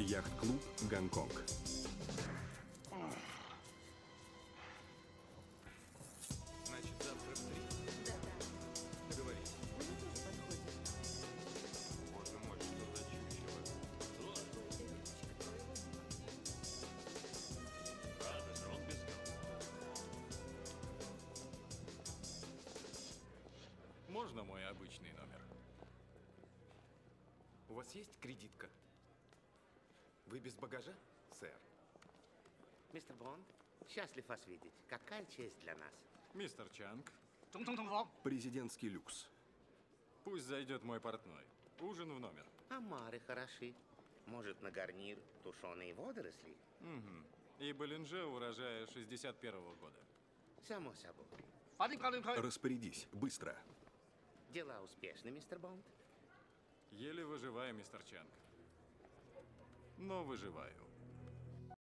Яхт-клуб «Гонконг». Значит, завтра в 3. Да-да. Договорились. Мне тоже подходит. Боже мой, что за чучело. Какой-то рыбчик, твоего Разве же он без Можно мой обычный номер? У вас есть кредитка? Вы без багажа, сэр? Мистер Бонд, счастлив вас видеть. Какая честь для нас. Мистер Чанг, 总统同房， Президентский люкс. пусть зайдет мой портной. Ужин в номер. Омары хороши. Может, на гарнир тушеные водоросли? И Болинже урожая 61-го года. Само собой. 法定法令开。 Распорядись, быстро. Дела успешны, мистер Бонд? Еле выживаю, мистер Чанг. Но выживаю.